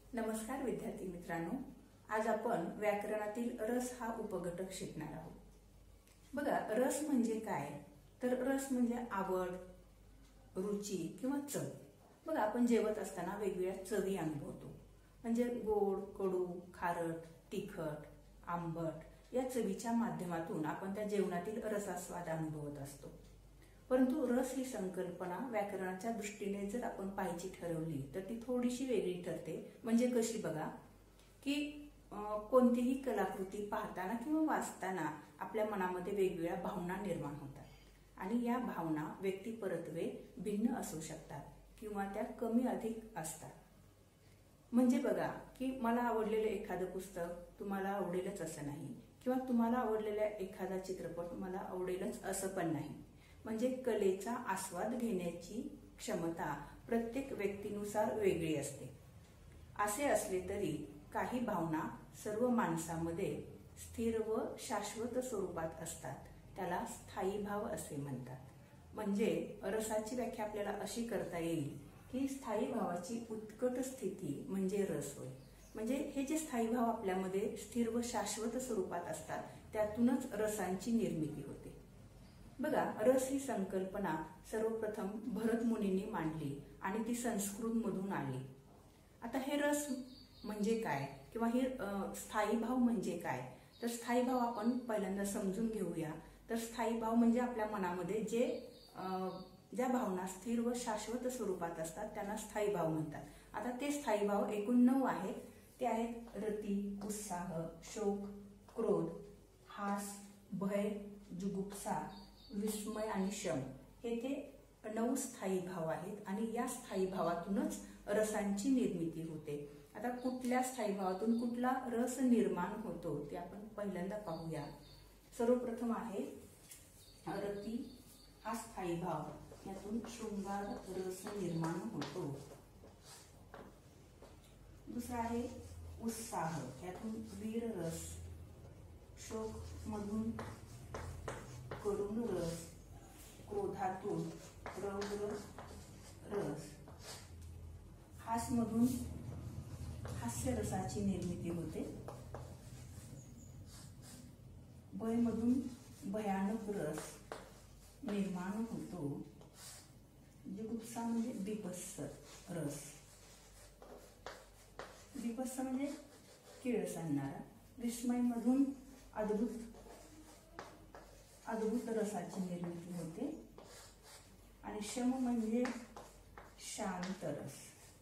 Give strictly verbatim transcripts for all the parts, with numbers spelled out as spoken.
नमस्कार विद्यार्थी मित्रांनो, आज आपण व्याकरणातील रस हा उपघटक शिकणार आहोत. बघा, रस म्हणजे काय तर रस म्हणजे आवड, रुची किंवा चव. बघा, आपण जेवत असताना वेगवेगळ्या चवी अनुभवतो. म्हणजे गोड, कडू, खारट, तिखट, आंबट या चवीच्या माध्यमातून आपण त्या जेवणातील रसास्वाद अनुभवत असतो. परंतु रस ही संकल्पना व्याकरणाच्या दृष्टीने जर आपण पाहायची ठरवली तर ती थोडीशी वेगळी ठरते. म्हणजे कशी बघा, की कोणतीही कलाकृती पाहताना किंवा वाचताना आपल्या मनामध्ये वेगवेगळ्या भावना निर्माण होतात आणि या भावना व्यक्तिपरत्वे भिन्न असू शकतात किंवा त्या कमी अधिक असतात. म्हणजे बघा, की मला आवडलेलं एखादं पुस्तक तुम्हाला आवडेलच असं नाही किंवा तुम्हाला आवडलेला एखादा चित्रपट मला आवडेलच असं पण नाही. म्हणजे कलेचा आस्वाद घेण्याची क्षमता प्रत्येक व्यक्तीनुसार वेगळी असते. असे असले तरी काही भावना सर्व माणसामध्ये स्थिर व शाश्वत स्वरूपात असतात. त्याला स्थायी भाव असे म्हणतात. म्हणजे रसाची व्याख्या आपल्याला अशी करता येईल की स्थायी भावाची उत्कट स्थिती म्हणजे रस होय. म्हणजे हे जे स्थायी भाव आपल्यामध्ये स्थिर व शाश्वत स्वरूपात असतात त्यातूनच रसांची निर्मिती होते. बघा, रस ही संकल्पना सर्वप्रथम भरत मुनींनी मांडली आणि ती संस्कृत मधून आली. आता हे रस म्हणजे काय किंवा हे स्थायी भाव म्हणजे काय तर स्थायी भाव आपण पहिल्यांदा समजून घेऊया. तर स्थायी भाव म्हणजे आपल्या मनामध्ये जे ज्या भावना स्थिर व शाश्वत स्वरूपात असतात त्यांना स्थायी भाव म्हणतात. आता ते स्थायी भाव एकूण नऊ आहेत. ते आहेत रती, उत्साह, शोक, क्रोध, हास, भय, जुगुप्सा, विस्मय आणि शम. हे ते नऊ स्थायी भाव आहेत आणि या स्थायी भावातूनच रसांची निर्मिती होते. आता कुठल्या स्थायी भावातून कुठला रस निर्माण होतो ते आपण पहिल्यांदा पाहूया. सर्वप्रथम आहे रती हा स्थायी भाव, यातून शृंगार रस निर्माण होतो. दुसरा आहे उत्साह, यातून वीर रस, शोक मधून करुण रस, क्रोधातून रौद्र रस, हास मधून हास्य रसाची निर्मिती होते, भय मधून भयानक रस निर्माण होतो, जुगुप्सा म्हणजे बिभत्स रस, बिभत्स म्हणजे किळस आणणारा, विस्मय मधून अद्भुत अद्भुत रसाची निर्मिती होते आणि शम म्हणजे शांत रस.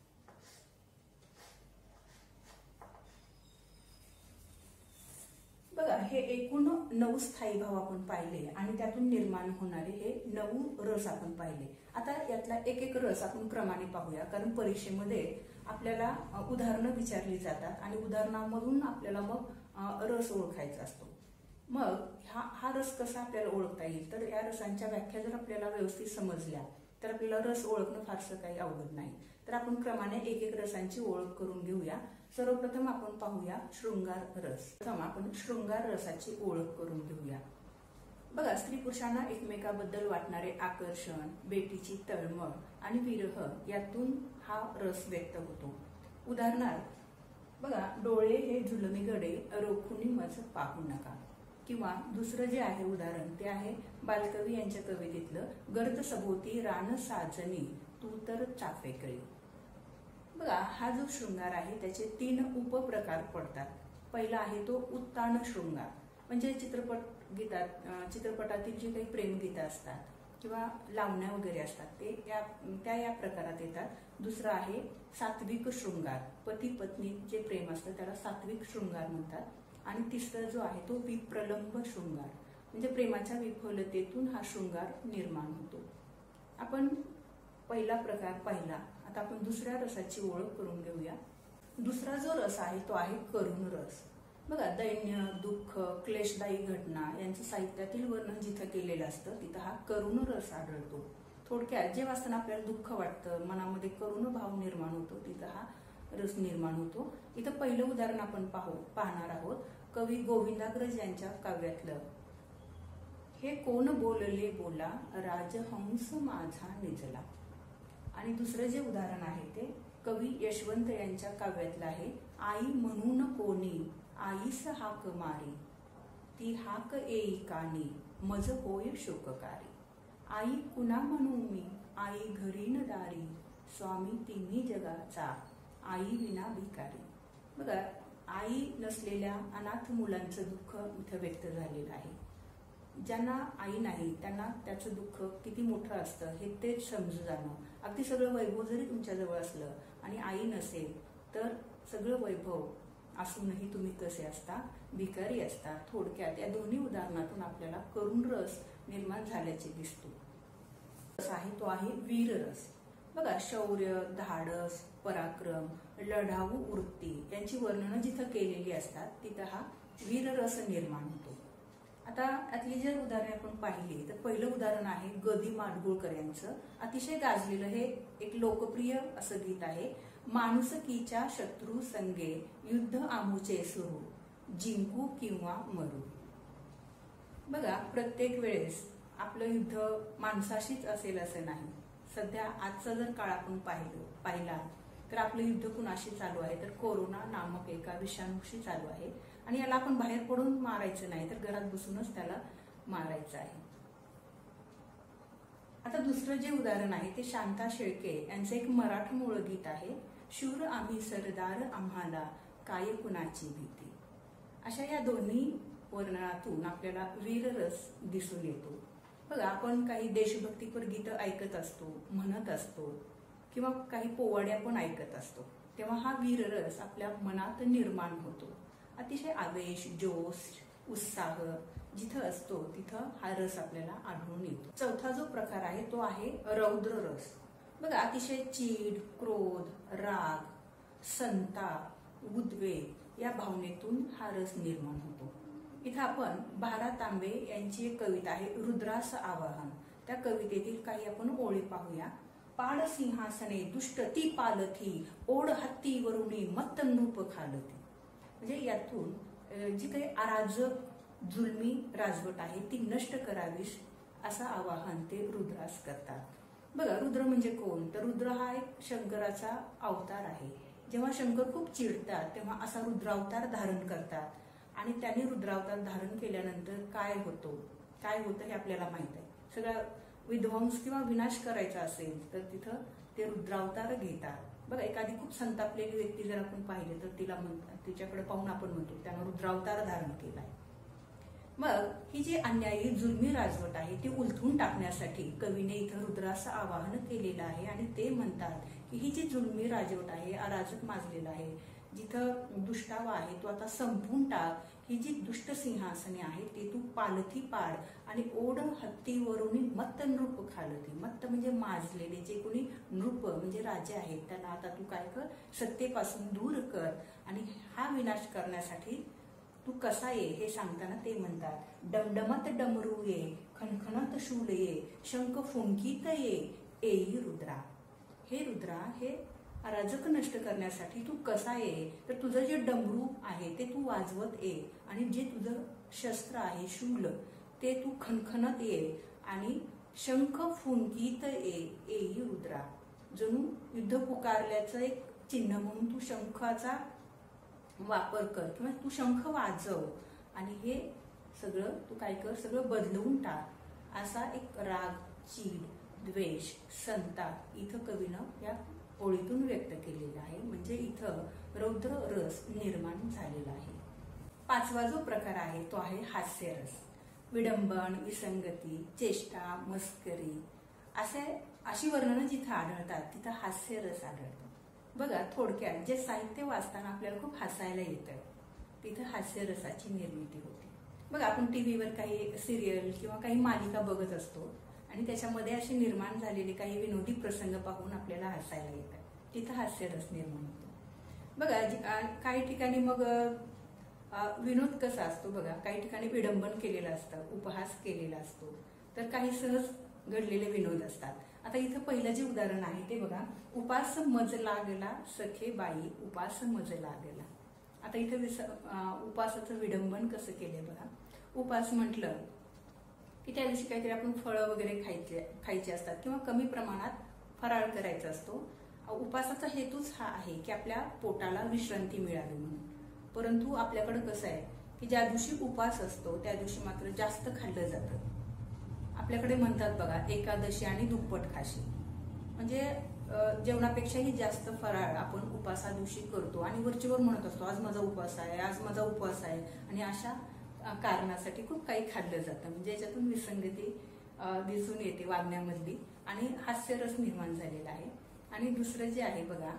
बघा, हे एकूण नऊ स्थायी भाव आपण पाहिले आणि त्यातून निर्माण होणारे हे नऊ रस आपण पाहिले. आता यातला एक एक रस आपण क्रमाने पाहूया, कारण परीक्षेमध्ये आपल्याला उदाहरणं विचारली जातात आणि उदाहरणामधून आपल्याला मग रस ओळखायचा असतो. मग हा हा रस कसा आपल्याला ओळखता येईल तर या रसांच्या व्याख्या जर आपल्याला व्यवस्थित समजल्या तर आपल्याला रस ओळखणं फारसं काही अवघड नाही. तर आपण क्रमाने एक एक रसांची ओळख करून घेऊया. सर्वप्रथम आपण पाहूया शृंगार रस. प्रथम आपण शृंगार रसाची ओळख करून घेऊया. बघा, स्त्री पुरुषांना एकमेकाबद्दल वाटणारे आकर्षण, बेटीची तळमळ आणि विरह यातून हा रस व्यक्त होतो. उदाहरणार्थ बघा, डोळे हे जुलमी गडे रोखुनी मज पाहू नका. किंवा दुसरं जे आहे उदाहरण ते आहे बालकवी यांच्या कवितेतलं गर्द सभोवती रान साजनी तू तर चाफेकळी. बघा, हा जो शृंगार आहे त्याचे तीन उपप्रकार पडतात. पहिला आहे तो उत्तान शृंगार, म्हणजे चित्रपट गीतात चित्रपटातील जे काही प्रेमगीतं असतात किंवा लावण्या वगैरे असतात ते या त्या या प्रकारात येतात. दुसरा आहे सात्विक शृंगार, पती पत्नी जे प्रेम असतं त्याला सात्विक शृंगार म्हणतात. आणि तिसरा जो आहे तो विप्रलंब शृंगार, म्हणजे प्रेमाच्या विफलतेतून हा शृंगार निर्माण होतो. आपण पहिला प्रकार पाहिला. आता आपण दुसऱ्या रसाची ओळख करून घेऊया. दुसरा जो रस आहे तो आहे करुण रस. बघा, दैन्य, दुःख, क्लेशदायी घटना यांचं साहित्यातील वर्णन जिथं केलेलं असतं तिथं हा करुण रस आढळतो. थोडक्यात जे वाचताना आपल्याला दुःख वाटतं, मनामध्ये करुण भाव निर्माण होतो तिथं हा रस निर्माण होतो. इथं पहिलं उदाहरण आपण पाहू पाहणार आहोत कवी गोविंदाग्रज यांच्या काव्यातलं हे कोण बोलले बोला राजहंस माझा निजला. आणि दुसरं जे उदाहरण आहे ते कवी यशवंत यांच्या काव्यातला आहे. आई म्हणून कोणी आईस हाक मारी, ती हाक येई कानी मज होय शोककारी. आई कुणा म्हणू मी आई घरी न दारी, स्वामी तिन्ही जगाचा आई विना भिकारी. बघा, आई नसलेल्या अनाथ मुलांचं दुःख इथं व्यक्त झालेलं आहे. ज्यांना आई नाही त्यांना त्याचं दुःख किती मोठं असतं हे तेच समजू जाणं. अगदी सगळं वैभव जरी तुमच्याजवळ असलं आणि आई नसेल तर सगळं वैभव असूनही तुम्ही कसे असता, भिकारी असता. थोडक्यात या दोन्ही उदाहरणातून आपल्याला करुण रस निर्माण झाल्याचे दिसतो. रस आहे तो आहे वीर रस. बघा, शौर्य, धाडस, पराक्रम, लढाऊ वृत्ती यांची वर्णनं जिथं केलेली असतात तिथं हा वीर रस निर्माण होतो. आता यातली जर उदाहरणे आपण पाहिली तर पहिलं उदाहरण आहे ग दि माडगूळकर यांचं. अतिशय गाजलेलं हे एक लोकप्रिय असं गीत आहे. माणुसकीच्या शत्रू संगे युद्ध आमुचे सुरू, जिंकू किंवा मरू. बघा, प्रत्येक वेळेस आपलं युद्ध माणसाशीच असेल असं नाही. सध्या आजचा जर काळ आपण पाहिलं पाहिला तर आपलं युद्ध कुणाशी चालू आहे तर कोरोना नामक एका विषाणूशी चालू आहे. आणि याला आपण बाहेर पडून मारायचं नाही तर घरात बसूनच त्याला मारायचं आहे. आता दुसरं जे उदाहरण आहे ते शांता शेळके यांचं एक मराठी मूळ गीत आहे. शूर आम्ही सरदार आम्हाला काय कुणाची भीती. अशा या दोन्ही वर्णनातून आपल्याला वीररस दिसून येतो. बघा, आपण काही देशभक्तीपर गीतं ऐकत असतो, म्हणत असतो किंवा काही पोवाड्या पण ऐकत असतो, तेव्हा हा वीररस आपल्या मनात निर्माण होतो. अतिशय आवेश, जोश, उत्साह जिथं असतो तिथं हा रस आपल्याला आढळून येतो. चौथा जो प्रकार आहे तो आहे रौद्र रस. बघा, अतिशय चीड, क्रोध, राग, संताप, उद्वेग या भावनेतून हा रस निर्माण होतो. इथं आपण भारा तांबे यांची एक कविता आहे रुद्रास आवाहन. त्या कवितेतील काही आपण ओळी पाहूया. पाड सिंहासने दुष्ट ती पालथी, ओढ हत्ती वरुणी मत्त नृप खालती. म्हणजे यातून जी काही अराजक जुलमी राजवट आहे ती नष्ट करावीस असं आवाहन ते रुद्रास करतात. बघा, रुद्र म्हणजे कोण तर रुद्र हा एक शंकराचा अवतार आहे. जेव्हा शंकर खूप चिडतात तेव्हा असा रुद्रावतार धारण करतात आणि त्यांनी रुद्रावतार धारण केल्यानंतर काय होतो काय होतं हे आपल्याला माहित आहे. सगळा विध्वंस किंवा विनाश करायचा असेल तर तिथं ते रुद्रावतार घेतात. बघा, एखादी खूप संतापलेली व्यक्ती जर आपण पाहिली तर तिला म्हणतात, तिच्याकडे पाहून आपण म्हणतो त्यानं रुद्रावतार धारण केलाय. मग ही जी अन्यायी जुलमी राजवट आहे ती उलथून टाकण्यासाठी कवीने इथं रुद्राचं आवाहन केलेलं आहे. आणि ते म्हणतात की ही जी जुलमी राजवट आहे, अराजक माजलेला आहे, जिथं दुष्टावा आहे तो आता संपून टाक. ही जी दुष्ट सिंहासने आहे ती तू पालथी पाड आणि ओढ हत्तीवरून मत्त नृप खालती. मत्त म्हणजे माजलेले जे कोणी नृप म्हणजे राजे आहेत त्यांना आता तू काय कर, सत्तेपासून दूर कर. आणि हा विनाश करण्यासाठी तू कसा ये हे सांगताना ते म्हणतात. डमडमत डमरू ये, खणखणत शूल ये, शंख फुंकीत ये, एई रुद्रा. हे रुद्रा, हे अराजक नष्ट करण्यासाठी तू कसा ये तर तुझं जे डमरू आहे ते तू वाजवत ये आणि जे तुझं शस्त्र आहे शूल ते तू खणखणत ये आणि शंख फुंकीत ये, एई रुद्रा. जणू युद्ध पुकारल्याचं एक चिन्ह म्हणून तू शंखाचा वापर कर किंवा तू शंख वाजव आणि हे सगळं तू काय कर, सगळं बदलवून टाक. असा एक राग, चीड, द्वेष, संताप इथं कवीनं या ओळीतून व्यक्त केलेला आहे. म्हणजे इथं रौद्र रस निर्माण झालेला आहे. पाचवा जो प्रकार आहे तो आहे हास्यरस. विडंबन, विसंगती, चेष्टा, मस्करी असे अशी वर्णनं जिथं आढळतात तिथं हास्यरस आढळतो. बघा, थोडक्यात जे साहित्य वाचताना आपल्याला खूप हसायला येतं तिथं हास्यरसाची निर्मिती होते. बघा, आपण टीव्हीवर काही सिरियल किंवा काही मालिका बघत असतो आणि त्याच्यामध्ये असे निर्माण झालेले काही विनोदी प्रसंग पाहून आपल्याला हसायला येतात, तिथं हास्यरस निर्माण होतो. बघा, काही ठिकाणी मग विनोद कसा असतो बघा, काही ठिकाणी विडंबन केलेलं असतं, उपहास केलेला असतो, तर काही सहज घडलेले विनोद असतात. आता इथं पहिलं जे उदाहरण आहे ते बघा, उपास मज लागला सखे बाई, उपास मज लागला. आता इथं विस उपासाचं विडंबन कसं केलंय बघा. उपास म्हटलं की त्या दिवशी काहीतरी आपण फळं वगैरे खायचे खायचे असतात किंवा कमी प्रमाणात फराळ करायचा असतो उपासाचा हेतूच हा आहे की आपल्या पोटाला विश्रांती मिळावी म्हणून. परंतु आपल्याकडे कसं आहे की ज्या दिवशी उपास असतो त्या दिवशी मात्र जास्त खाल्लं जातं. आपल्याकडे म्हणतात बघा, एकादशी आणि दुप्पट खाशी, म्हणजे जेवणापेक्षाही जास्त फराळ आपण उपासा दिवशी करतो आणि वरचेवर म्हणत असतो आज माझा उपवास आहे, आज माझा उपवास आहे, आणि अशा कारणासाठी खूप काही खाल्लं जातं. म्हणजे याच्यातून विसंगती दिसून येते वागण्यामधली आणि हास्यरस निर्माण झालेला आहे. आणि दुसरं जे आहे बघा,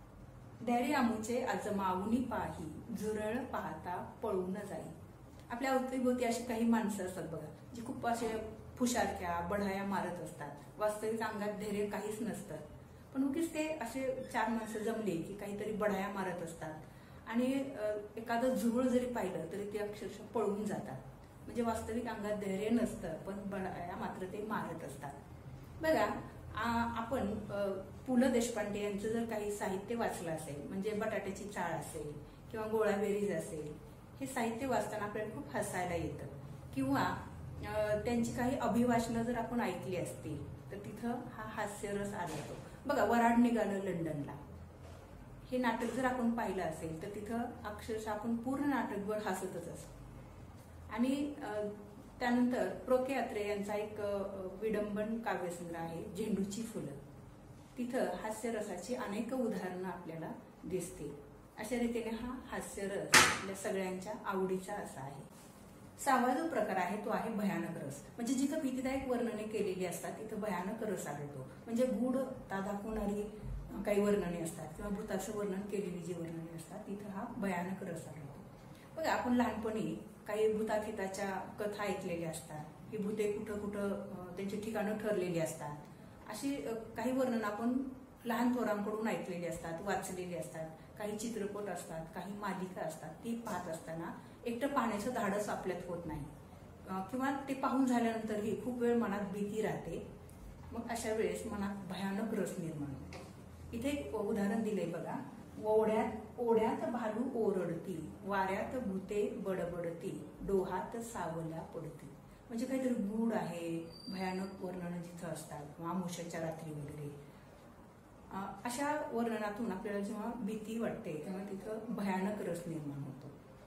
डॅडी आमूचे आजमावूनी पाही, झुरळ पाहता पळून जाई. आपल्या अवतीभोवती अशी काही माणसं असतात बघा, जी खूप असे फुशारक्या बढाया मारत असतात. वास्तविक अंगात धैर्य काहीच नसतं, पण उगीच ते असे चार माणसं जमले की काहीतरी बढाया मारत असतात आणि एखादं झुरळ जरी पाहिलं तरी ते अक्षरशः पळून जातात. म्हणजे वास्तविक अंगात धैर्य नसतं, पण बढाया मात्र ते मारत असतात. बघा, आपण पु ल देशपांडे यांचं जर काही साहित्य वाचलं असेल, म्हणजे बटाट्याची चाळ असेल किंवा गोळा बेरीज असेल, हे साहित्य वाचताना आपल्याला खूप हसायला येतं. किंवा त्यांची काही अभिभाषणं जर आपण ऐकली असतील तर तिथं हा हास्यरस आढळतो. बघा, वराड निघालं लंडनला, हे नाटक जर आपण पाहिलं असेल तर तिथं अक्षरशः आपण पूर्ण नाटकभर हसतच असतो. आणि त्यानंतर प्रो के अत्रे यांचा एक विडंबन काव्यसंग्रह आहे झेंडूची फुलं, तिथं हास्यरसाची अनेक उदाहरणं आपल्याला दिसतील. अशा रीतीने हा हास्यरस आपल्या सगळ्यांच्या आवडीचा असा आहे. सहावा जो प्रकार आहे तो आहे भयानक रस. म्हणजे जिथं भीतीदायक वर्णने केलेली असतात तिथं भयानक रस आढळतो. म्हणजे गूढता दाखवणारी काही वर्णने असतात किंवा भूताचं वर्णन केलेली जी वर्णने असतात तिथं हा भयानक रस आढळतो. बघा, आपण लहानपणी काही भूताखिताच्या कथा ऐकलेल्या असतात, ही भूते कुठं कुठं त्यांची ठिकाणं ठरलेली असतात. अशी काही वर्णन आपण लहान थोरांकडून ऐकलेली असतात, वाचलेली असतात. काही चित्रपट असतात, काही मालिका असतात, ती पाहत असताना एकटं पाहण्याचं धाडस आपल्यात होत नाही किंवा ते पाहून झाल्यानंतरही खूप वेळ मनात भीती राहते. मग अशा वेळेस मनात भयानक रस निर्माण होतो. इथे एक उदाहरण दिलंय बघा, ओढ्यात ओढ्यात भालू ओरडती, वाऱ्यात भूते बडबडती, डोहात सावल्या पडती. म्हणजे काहीतरी गूढ आहे, भयानक वर्णन जिथं असतात किंवा आमुष्याच्या रात्री वगैरे अशा वर्णनातून आपल्याला जेव्हा भीती वाटते तेव्हा तिथं भयानक रस निर्माण होतो.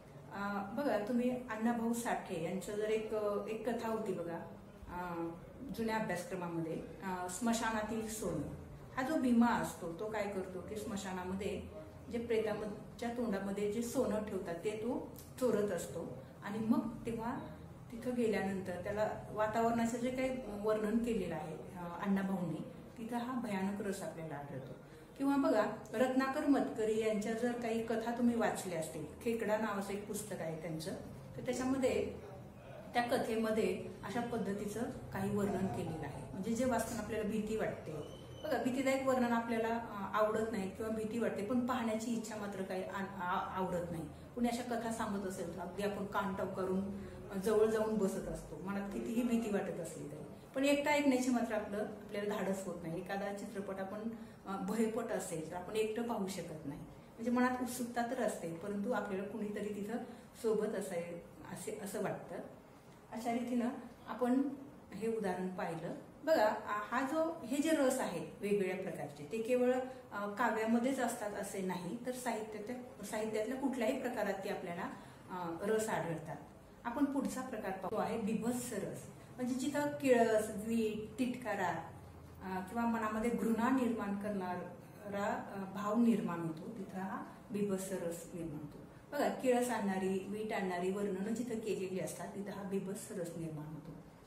बघा, तुम्ही अण्णाभाऊ साठे यांचं जर एक एक कथा होती बघा जुन्या अभ्यासक्रमामध्ये, स्मशानातील सोनं. हा जो भीमा असतो तो काय करतो की स्मशानामध्ये जे प्रेताच्या तोंडामध्ये जे सोनं ठेवतात ते तो चोरत असतो आणि मग तेव्हा तिथं गेल्यानंतर त्याला वातावरणाचं जे काही वर्णन केलेलं आहे अण्णाभाऊंनी, तिथं हा भयानक रस आपल्याला आढळतो. किंवा बघा, रत्नाकर मतकरी यांच्या जर काही कथा तुम्ही वाचल्या असतील, खेकडा नावाचं एक पुस्तक आहे त्यांचं, तर त्याच्यामध्ये त्या कथेमध्ये अशा पद्धतीचं काही वर्णन केलेलं आहे. म्हणजे जे वाचताना आपल्याला भीती वाटते. बघा, भीतीदायक वर्णन आपल्याला आवडत नाही किंवा भीती वाटते, पण पाहण्याची इच्छा मात्र काही आवडत नाही. कुणी अशा कथा सांगत असेल तर अगदी आपण कान टवकारून जवळ जाऊन बसत असतो, मनात कितीही भीती वाटत असली तरी. पण एकटा ऐकण्याची मात्र आपलं आपल्याला धाडस होत नाही. एखादा चित्रपट आपण भयपट असेल तर आपण एकटं पाहू शकत नाही. म्हणजे मनात उत्सुकता तर असते, परंतु आपल्याला कुणीतरी तिथं सोबत असाय असे असं वाटतं. अशा रीतीनं आपण हे उदाहरण पाहिलं. बघा, हा जो हे जे रस आहेत वेगवेगळ्या प्रकारचे, ते केवळ काव्यामध्येच असतात असे नाही, तर साहित्याच्या साहित्यातल्या कुठल्याही प्रकारात ते आपल्याला रस आढळतात. आपण पुढचा प्रकार पाहतो आहे बिभत्स रस. म्हणजे जिथं किळस, वीट, तिटकारा किंवा मनामध्ये घृणा निर्माण करणारा भाव निर्माण होतो, तिथं हा बिभत्स रस निर्माण होतो. बघा, किळस आणणारी, वीट आणणारी वर्णनं जिथं केलेली असतात तिथं हा बिभत्स रस निर्माण होतो.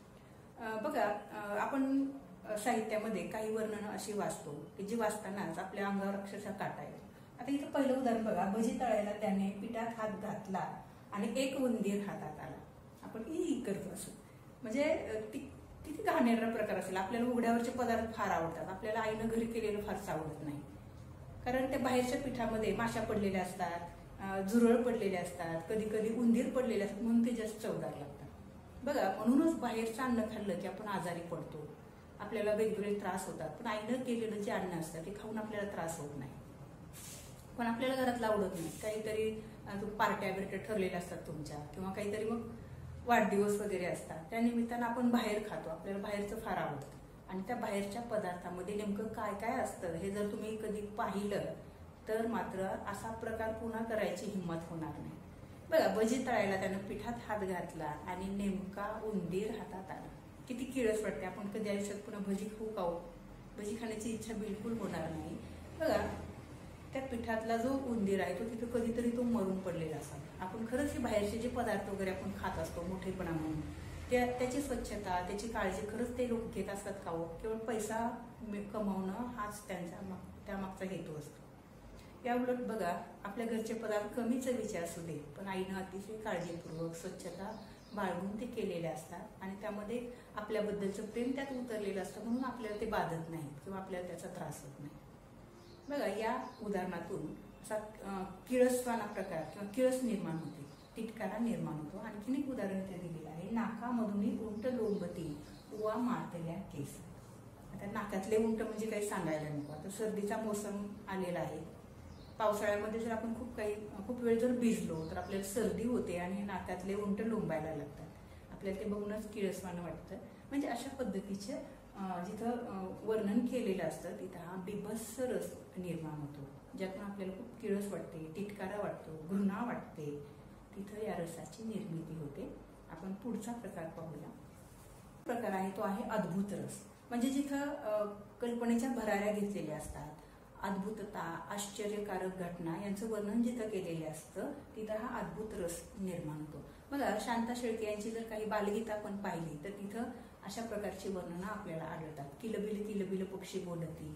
बघा, आपण साहित्यामध्ये काही वर्णनं अशी वाचतो की जी वाचतानाच आपल्या अंगावर अक्षरशः काटा येतो. आता इथं पहिलं उदाहरण बघा, भजी तळायला त्याने पिठात हात घातला आणि एक उंदीर हातात आला. आपण ई करतो असं. म्हणजे किती घाणेरडा प्रकार असेल. आपल्याला उघड्यावरचे पदार्थ फार आवडतात, आपल्याला आईनं घरी केलेलं फारच आवडत नाही, कारण त्या बाहेरच्या पिठामध्ये माशा पडलेल्या असतात, झुरळ पडलेले असतात, कधी कधी उंदीर पडलेले असतात, म्हणून ते जास्त चवदार लागतात. बघा, म्हणूनच बाहेरचं अन्न खाल्लं की आपण आजारी पडतो, आपल्याला वेगवेगळे त्रास होतात. पण आईनं केलेलं जे अन्न असतं ते खाऊन आपल्याला त्रास होत नाही, पण आपल्याला घरातलं आवडत नाही. काहीतरी पार्ट्या बिरट्या ठरलेल्या असतात तुमच्या, किंवा काहीतरी मग वाढदिवस वगैरे असतात, त्या निमित्तानं आपण बाहेर खातो, आपल्याला बाहेरचं फार आवडतं आणि त्या बाहेरच्या पदार्थामध्ये नेमकं काय काय असतं हे जर तुम्ही कधी पाहिलं तर मात्र असा प्रकार पुन्हा करायची हिंमत होणार नाही. बघा, भजी तळायला त्यानं पिठात हात घातला आणि नेमका उंदीर हातात आला. किती किळस वाटते. आपण कधी आयुष्यात पुन्हा भजी खाऊ खाऊ भजी खाण्याची इच्छा बिलकुल होणार नाही. बघा, त्या पिठातला जो उंदीर आहे तो तिथं कधीतरी तो मरून पडलेला असावा. आपण खरंच हे बाहेरचे जे पदार्थ वगैरे आपण खात असतो मोठेपणा म्हणून त्या त्याची स्वच्छता त्याची काळजी खरंच ते लोक घेत असतात का हो? केवळ पैसा कमावणं हाच त्यांचा त्यामागचा हेतू असतो. या उलट बघा, आपल्या घरचे पदार्थ कमी चवीचे असू दे पण आईनं अतिशय काळजीपूर्वक स्वच्छता बाळगून ते केलेले असतात आणि त्यामध्ये आपल्याबद्दलचं प्रेम त्यात उतरलेलं असतं म्हणून आपल्याला ते बाधत नाही किंवा आपल्याला त्याचा त्रास होत नाही. बघा, या उदाहरणातून असा किळसवाना प्रकार किंवा किळस निर्माण होते, तिटकारा निर्माण होतो. आणखीन एक उदाहरण इथे दिलेलं आहे, नाकामधून उंट लोंबती उवा मारतल्या केस. आता नाकातले उंट म्हणजे काही सांगायला नको. आता सर्दीचा मोसम आलेला आहे. पावसाळ्यामध्ये जर आपण खूप काही खूप वेळ जर भिजलो तर आपल्याला सर्दी होते आणि नाकातले उंट लोंबायला लागतात. आपल्याला ते बघूनच किळसवाणं वाटतं. म्हणजे अशा पद्धतीचे जिथं वर्णन केलेलं असतं तिथं हा बिभत्स रस निर्माण होतो, ज्यातून आपल्याला खूप किळस वाटते, तिटकारा वाटतो, घृणा वाटते. तिथं या रसाची निर्मिती होते. आपण पुढचा प्रकार पाहूया. प्रकार आहे तो आहे अद्भुत रस. म्हणजे जिथं कल्पनेच्या भराऱ्या घेतलेल्या असतात, अद्भुतता, आश्चर्यकारक घटना यांचं वर्णन जिथं केलेलं असतं तिथं हा अद्भुत रस निर्माण होतो. बघा, शांता शेळके यांची जर काही बालगीत आपण पाहिली तर तिथं अशा प्रकारची वर्णनं आपल्याला आढळतात. किलबिल किलबिल पक्षी बोलती,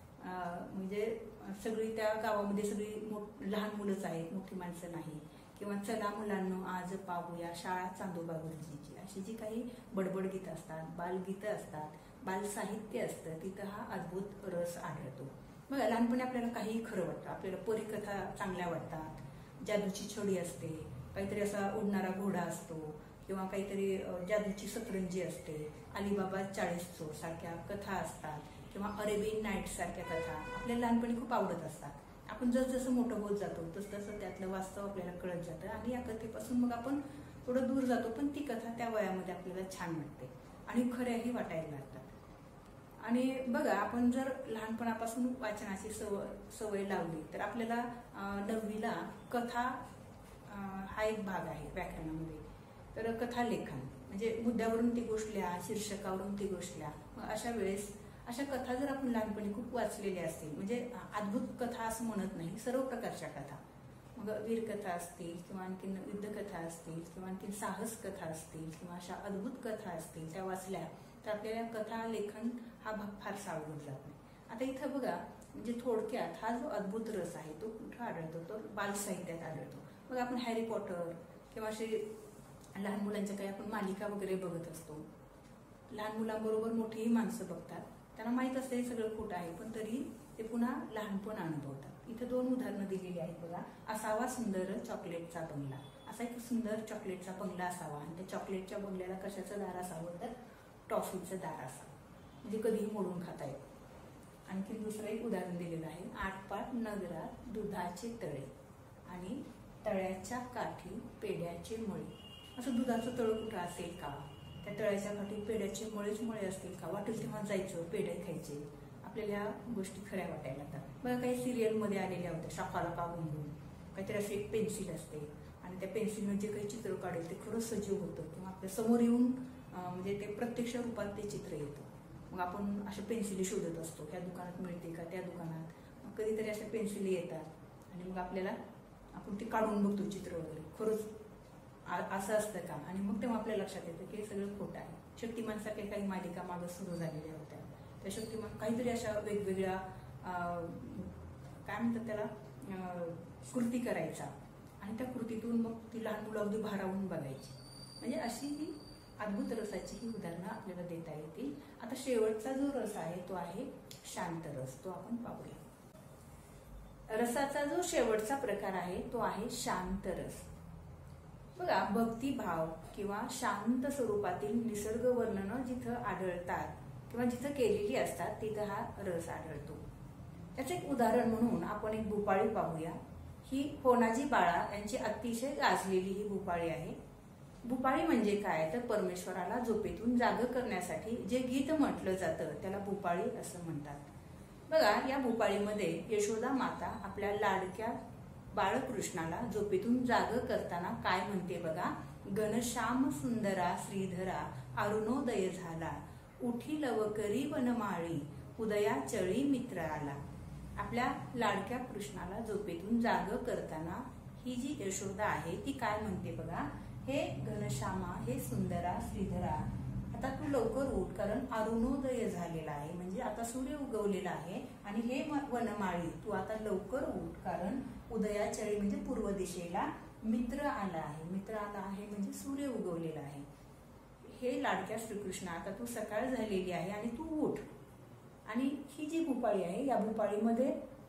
म्हणजे सगळी त्या गावामध्ये सगळी मोठ लहान मुलंच आहेत, मोठी माणसं नाही. किंवा चला मुलांनो आज पाहूया शाळा चांदोबा गुरुजीची, अशी जी काही बडबड गीतं असतात, बालगीतं असतात, बालसाहित्य असतं तिथं हा अद्भुत रस आढळतो. बघा, लहानपणी आपल्याला काहीही खरं वाटतं. आपल्याला परीकथा चांगल्या वाटतात, जादूची छडी असते, काहीतरी असा उडणारा घोडा असतो किंवा काहीतरी जादूची सतरंजी असते, अलिबाबा चाळीस चोर सारख्या कथा असतात किंवा अरेबियन नाईट्स सारख्या कथा आपल्याला लहानपणी खूप आवडत असतात. आपण जस जसं मोठं होत जातो तस तसं त्यातलं वास्तव आपल्याला कळत जातं आणि या कथेपासून मग आपण थोडं दूर जातो, पण ती कथा त्या वयामध्ये आपल्याला छान वाटते आणि खऱ्याही वाटायला लागतात. आणि बघा, आपण जर लहानपणापासून वाचनाची सवय सवय लावली तर आपल्याला नववीला कथा हा एक भाग आहे व्याकरणामध्ये. तर कथा लेखन म्हणजे मुद्द्यावरून ती गोष्टल्या, शीर्षकावरून ती गोष्टल्या. मग अशा वेळेस अशा कथा जर आपण लहानपणी खूप वाचलेल्या असतील, म्हणजे अद्भुत कथा असं म्हणत नाही, सर्व प्रकारच्या कथा, मग वीरकथा असतील किंवा आणखीन युद्धकथा असतील किंवा आणखीन साहस कथा असतील किंवा अशा अद्भुत कथा असतील त्या वाचल्या तर आपल्याला कथा लेखन हा भाग फारसा अवघड जात नाही. आता इथं बघा, म्हणजे थोडक्यात हा जो अद्भुत रस आहे तो कुठं आढळतो, तो बालसाहित्यात आढळतो. मग आपण हॅरी पॉटर किंवा असे लहान मुलांच्या काही आपण मालिका वगैरे बघत असतो. लहान मुलांबरोबर मोठीही माणसं बघतात, त्यांना माहीत असतं हे सगळं खोटं आहे पण तरी ते पुन्हा लहानपण अनुभवतात. इथं दोन उदाहरणं दिलेली आहेत बघा. असावा सुंदर चॉकलेटचा बंगला. असा एक सुंदर चॉकलेटचा बंगला असावा आणि त्या चॉकलेटच्या बंगल्याला कशाचं दार असावं तर टॉफीचं दार असावं, म्हणजे कधीही मोडून खाता येईल. आणखी दुसरं एक उदाहरण दिलेलं आहे. आटपाट नगरात दुधाचे तळे आणि तळ्याच्या काठी पेड्याचे मळे. असं दुधाचं तळ कुठं असेल का? त्या तळ्याच्या काठी पेड्याचे मळेच मळे असतील का? वाटेल तेव्हा जायचं, पेढे खायचे. आपल्याला गोष्टी खऱ्या वाटायला लागतात. बघा, काही सिरियलमध्ये आलेल्या होत्या, शापाला का गुंगून काहीतरी अशी एक पेन्सिल असते आणि त्या पेन्सिलनं जे काही चित्र काढेल ते खरंच सजीव होतं किंवा आपल्या समोर येऊन म्हणजे ते प्रत्यक्ष रूपात ते चित्र येतं. मग आपण अशा पेन्सिली शोधत असतो, ह्या दुकानात मिळते का, त्या दुकानात. मग कधीतरी अशा पेन्सिली येतात आणि मग आपल्याला आपण ते काढून बघतो चित्र वगैरे, खरंच असं असतं का? आणि मग तेव्हा आपल्या लक्षात येतं की हे सगळं खोटं आहे. शक्तिमानसारख्या काही मालिका मागं सुरू झालेल्या होत्या. त्या शक्तिमान काहीतरी अशा वेगवेगळ्या काय म्हणतात त्याला कृती करायचा आणि त्या कृतीतून मग ती लहान मुलं अगदी भारावून बघायची. म्हणजे अशी ही अद्भुत रसाची ही उदाहरणं आपल्याला देता येतील. आता शेवटचा जो रस आहे तो आहे शांत रस. तो आपण पाहूया. रसाचा जो शेवटचा प्रकार आहे तो आहे शांत रस. बघा, भक्तिभाव किंवा शांत स्वरूपातील निसर्ग वर्णनं जिथं आढळतात किंवा जिथं केलेली असतात तिथं हा रस आढळतो. त्याचं एक उदाहरण म्हणून आपण एक भूपाळी पाहूया. ही होनाजी बाळा यांची अतिशय गाजलेली ही भूपाळी आहे. भूपाळी म्हणजे काय तर परमेश्वराला झोपेतून जाग करण्यासाठी जे गीत म्हटलं जातं त्याला भूपाळी असं म्हणतात. बघा, या भूपाळीमध्ये यशोदा माता आपल्या लाडक्या बाळकृष्णाला झोपेतून जाग करताना काय म्हणते बघा. घनश्याम सुंदरा श्रीधरा अरुणोदय झाला, उठी लवकरी वनमाळी उदया चळी मित्र आला. आपल्या लाडक्या कृष्णाला झोपेतून जाग करताना ही जी यशोदा आहे ती काय म्हणते बघा. हे घनश्यामा, हे सुंदरा श्रीधरा, आता तू लवकर उठ, कारण अरुणोदय झालेला आहे, म्हणजे आता सूर्य उगवलेला आहे. आणि हे वनमाळी, तू आता लवकर उठ, कारण उदयाचळी म्हणजे पूर्व दिशेला मित्र आला आहे. मित्र आला आहे म्हणजे सूर्य उगवलेला आहे. हे लाडक्या श्रीकृष्ण, आता तू सकाळ झालेली आहे आणि तू उठ. आणि ही जी भूपाळी आहे या भूपाळीमध्ये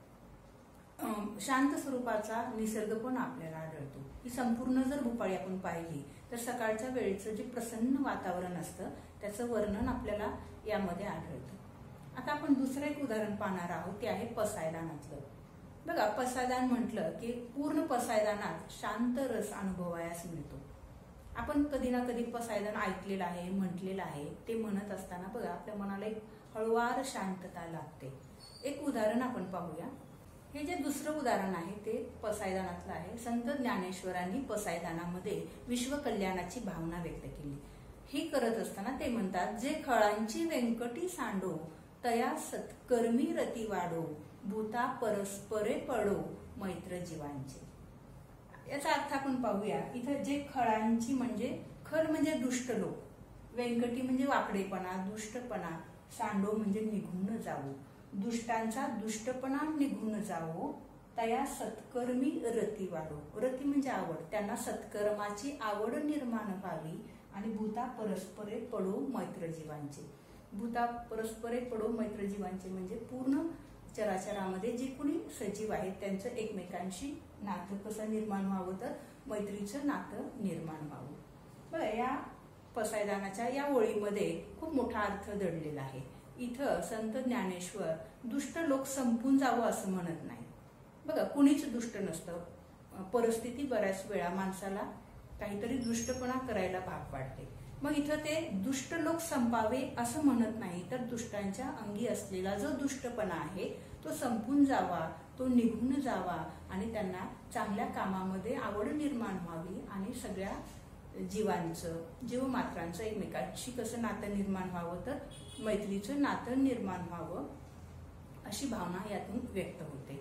शांत स्वरूपाचा निसर्ग पण आपल्याला आढळतो. ही संपूर्ण जर भूपाळी आपण पाहिली तर सकाळच्या वेळेचं जे प्रसन्न वातावरण असतं त्याचं वर्णन आपल्याला यामध्ये आढळतं. आता आपण दुसरं एक उदाहरण पाहणार आहोत, ते आहे पसायदानातलं. बघा, पसायदान म्हटलं की पूर्ण पसायदानात शांत रस अनुभवायास मिळतो. आपण कधी ना कधी पसायदान ऐकलेलं आहे, म्हटलेलं आहे. ते म्हणत असताना बघा आपल्या मनाला एक हळुवार शांतता लागते. एक उदाहरण आपण पाहूया. हे जे दुसरं उदाहरण आहे ते पसायदानातलं आहे. संत ज्ञानेश्वरांनी पसायदानामध्ये विश्वकल्याणाची भावना व्यक्त केली. ही करत असताना ते म्हणतात, जे खळांची व्यंकटी सांडो तया सत्कर्मी रती वाढो, भूता परस्परे पडो मैत्र जीवांचे. याचा अर्थ आपण पाहूया. इथं जे खळांची म्हणजे खळ म्हणजे दुष्ट लोक, व्यंकटी म्हणजे वाकडेपणा, दुष्टपणा, सांडो म्हणजे निघून जावो, दुष्टांचा दुष्टपणा निघून जावो, तया सत्कर्मी रती वाढो. रती म्हणजे आवड, त्यांना सत्कर्माची आवड निर्माण व्हावी. आणि भूता परस्परे पडो मैत्र जीवांचे. भूता परस्परे पडो मैत्र जीवांचे म्हणजे पूर्ण चराचरामध्ये जे कोणी सजीव आहेत त्यांचं एकमेकांशी नातं कसं निर्माण व्हावं तर मैत्रीचं नातं निर्माण व्हावं. बघा, या पसायदानाच्या या ओळीमध्ये खूप मोठा अर्थ दडलेला आहे. इथं संत ज्ञानेश्वर दुष्ट लोक संपून जावं असं म्हणत नाही. बघा, कुणीच दुष्ट नसतं. परिस्थिती बऱ्याच वेळा माणसाला काहीतरी दुष्टपणा करायला भाग पाडते. मग इथं ते दुष्ट लोक संपावे असं म्हणत नाही, तर दुष्टांच्या अंगी असलेला जो दुष्टपणा आहे तो संपून जावा, तो निघून जावा आणि त्यांना चांगल्या कामामध्ये आवड निर्माण व्हावी आणि सगळ्या जीवांचं, जीवमात्रांचं एकमेकांशी कसं नातं निर्माण व्हावं तर मैत्रीचं नातं निर्माण व्हावं अशी भावना यातून व्यक्त होते.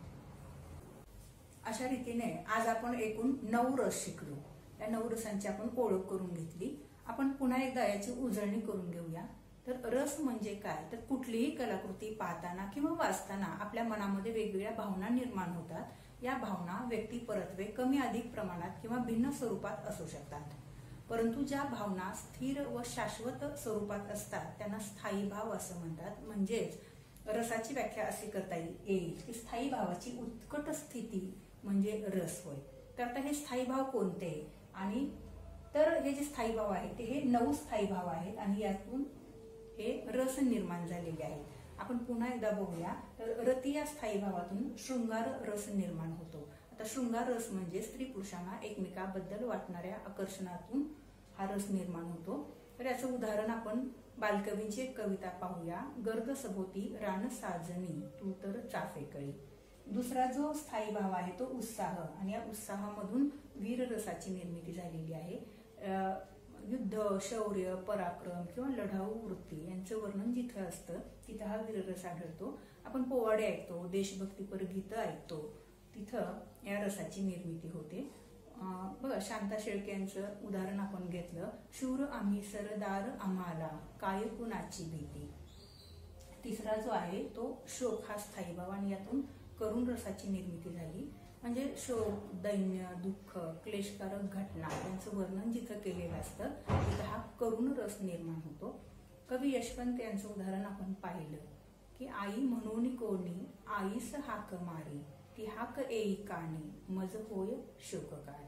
अशा रीतीने आज आपण एकूण नऊ रस शिकलो. या नऊ रसांची आपण ओळख करून घेतली. आपण पुन्हा एकदा याची उजळणी करून घेऊया. तर रस म्हणजे काय तर कुठलीही कलाकृती पाहताना किंवा वाचताना आपल्या मनामध्ये वेगवेगळ्या भावना निर्माण होतात. या भावना व्यक्ती परत्वे कमी अधिक प्रमाणात किंवा भिन्न स्वरूपात असू शकतात. परंतु ज्या भावना स्थिर व शाश्वत स्वरूपात असतात त्यांना स्थायी भाव असं म्हणतात. म्हणजेच रसाची व्याख्या अशी करता येईल की स्थायी भावाची उत्कट स्थिती म्हणजे रस होय. तर आता हे स्थायी भाव कोणते आणि तर हे जे स्थायी भाव आहेत ते हे नऊ स्थायी भाव आहेत आणि यातून हे रस निर्माण झालेले आहेत. आपण पुन्हा एकदा बघूया. तर रती या स्थायी भावातून शृंगार रस निर्माण होतो. आता शृंगार रस म्हणजे स्त्री पुरुषांना एकमेकाबद्दल वाटणाऱ्या आकर्षणातून हा रस निर्माण होतो. तर याचं उदाहरण आपण बालकवीची एक कविता पाहूया. गर्द सभोवती रान साजनी तू तर चाफेकळी. दुसरा जो स्थायी भाव आहे तो उत्साह आणि या उत्साहामधून वीर रसाची निर्मिती झालेली आहे. युद्ध, शौर्य, पराक्रम किंवा लढाऊ वृत्ती यांचं वर्णन जिथं असतं तिथं हा वीररस आढळतो. आपण पोवाडे ऐकतो, देशभक्तीपर गीतं ऐकतो, तिथं या रसाची निर्मिती होते. बघा, शांता शेळके यांचं उदाहरण आपण घेतलं. शूर आम्ही सरदार आम्हाला काय कुणाची भीती. तिसरा जो आहे तो शोक हा स्थायी भाव आणि यातून करुण रसाची निर्मिती झाली. म्हणजे शोक, दैन्य, दुःख, क्लेशकारक घटना यांचं वर्णन जिथं केलेलं असतं तिथं हा करुण रस निर्माण होतो. कवी यशवंत यांचं उदाहरण आपण पाहिलं की आई म्हणून कोणी आईस हाक मारी, ती हाक येई कानी मज होय शोककारी.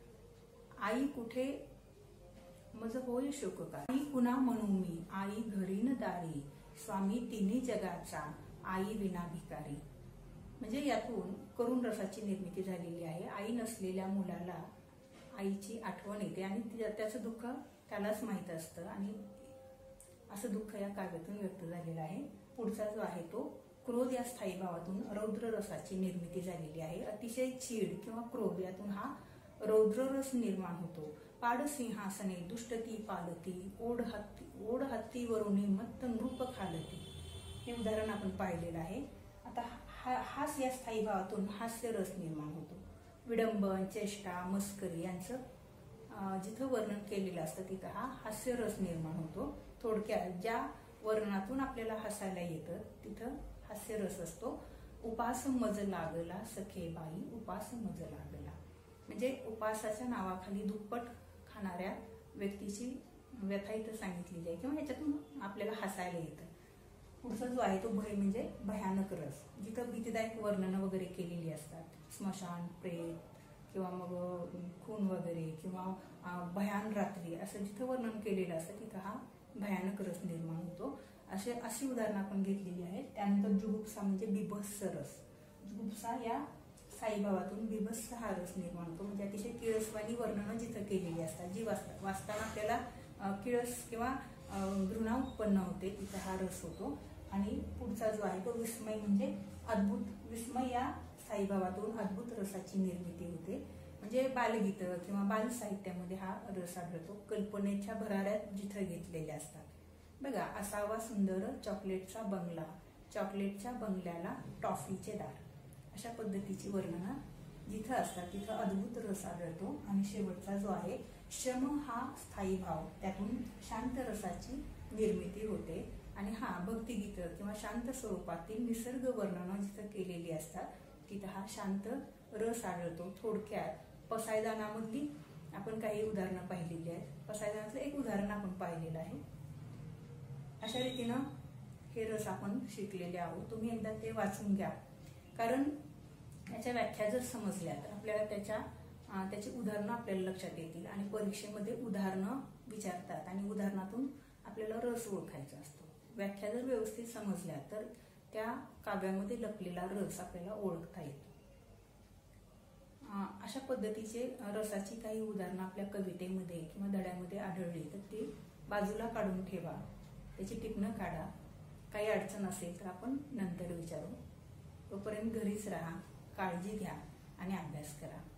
आई कुठे मज होय शोककारी. आई कुणा म्हणू मी आई घरीन दारी, स्वामी तिन्ही जगाचा आई विना भिकारी. म्हणजे यातून करुण रसाची निर्मिती झालेली आहे. आई नसलेल्या मुलाला आईची आठवण येते आणि त्याचं दुःख त्यालाच माहीत असतं आणि असं दुःख या काव्यातून व्यक्त झालेलं आहे. पुढचा जो आहे तो क्रोध या स्थायी भावातून रौद्र रसाची निर्मिती झालेली आहे. अतिशय चीड किंवा क्रोध यातून हा रौद्र रस निर्माण होतो. पाड सिंहासने दुष्टती पालती, ओढ हत्ती ओढ हत्तीवरुणी मत्त नृप खालती. हे उदाहरण आपण पाहिलेलं आहे. आता हा हास या स्थायी भावातून हास्य रस निर्माण होतो. विडंबन, चेष्टा, मस्करी यांचं जिथं वर्णन केलेलं असतं तिथं हा हास्य रस निर्माण होतो. थोडक्यात ज्या वर्णनातून आपल्याला हसायला येतं तिथं हास्य रस असतो. उपास मज लागला सखे बाई, उपास मज लागला म्हणजे उपासाच्या नावाखाली दुप्पट खाणाऱ्या व्यक्तीची व्यथा इथं सांगितलेली आहे किंवा ह्याच्यातून आपल्याला हसायला येतं. पुढचा जो आहे तो भय म्हणजे भयानक रस, जिथं भीतीदायक वर्णनं वगैरे केलेली असतात. स्मशान, प्रेत किंवा मग खून वगैरे किंवा भयान रात्री असं जिथं वर्णन केलेलं असतं तिथं हा भयानक रस निर्माण होतो. असे अशी उदाहरणं आपण घेतलेली आहेत. त्यानंतर जुगुप्सा म्हणजे बिभत्स रस. जुगुप्सा या साईभावातून बिभत्स हा रस निर्माण होतो. म्हणजे अतिशय किळसवाणी वर्णनं जिथं केलेली असतात, जी वाचता वाचताना आपल्याला किळस किंवा घृणा उत्पन्न होते, तिथं हा रस होतो. आणि पुढचा जो आहे तो विस्मय म्हणजे अद्भुत. विस्मय या साईभावातून अद्भुत रसाची निर्मिती होते. म्हणजे बालगीतं किंवा बाल साहित्यामध्ये हा रस आढळतो. कल्पनेच्या भराऱ्यात जिथं घेतलेल्या असतात. बघा, असावा सुंदर चॉकलेटचा बंगला, चॉकलेटच्या बंगल्याला टॉफीचे दार. अशा पद्धतीची वर्णनं जिथं असतात तिथं अद्भुत रस आढळतो. आणि शेवटचा जो आहे शम हा स्थायी भाव, त्यातून शांत रसाची निर्मिती होते. आणि हा भक्तिगीतं किंवा शांत स्वरूपातील निसर्ग वर्णनं जिथं केलेली असतात तिथं हा शांत रस आढळतो. थोडक्यात पसायदानामधली आपण काही उदाहरणं पाहिलेली आहेत. पसायदानातलं एक उदाहरण आपण पाहिलेलं आहे. अशा रीतीनं हे रस आपण शिकलेले आहोत. तुम्ही एकदा ते वाचून घ्या, कारण याच्या व्याख्या जर समजल्या तर आपल्याला त्याच्या त्याची उदाहरणं आपल्याला लक्षात येतील. आणि परीक्षेमध्ये उदाहरणं विचारतात आणि उदाहरणातून आपल्याला रस ओळखायचा असतो. व्याख्या जर व्यवस्थित समजल्या तर त्या काव्यामध्ये लपलेला रस आपल्याला ओळखता येतो. अशा पद्धतीचे रसाची काही उदाहरणं आपल्या कवितेमध्ये किंवा धड्यामध्ये आढळली तर ती बाजूला काढून ठेवा, त्याची टिपणं काढा. काही अडचण असेल तर आपण नंतर विचारू. तोपर्यंत घरीच राहा, काळजी घ्या आणि अभ्यास करा.